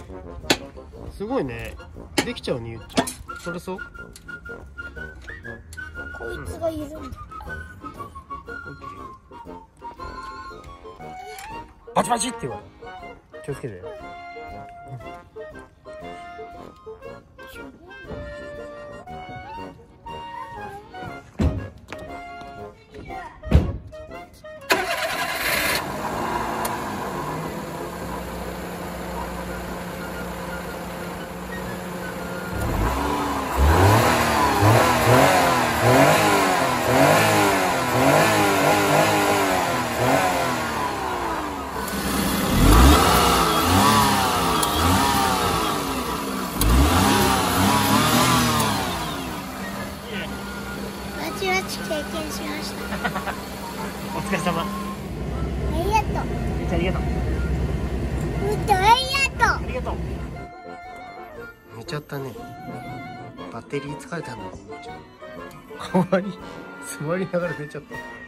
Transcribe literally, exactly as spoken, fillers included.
すごいね。できちゃうね、ゆっちゃん。それそう。 こいつがいるんだ。 バチバチって言われる。気をつけて。 バチバチ経験しました。 お疲れ様。 ありがとう。 ゆっちゃんありがとう。 うっとありがとう。 ありがとう。寝ちゃったね。バッテリー疲れたんだね、ゆっちゃん。かわいい。座りながら寝ちゃった。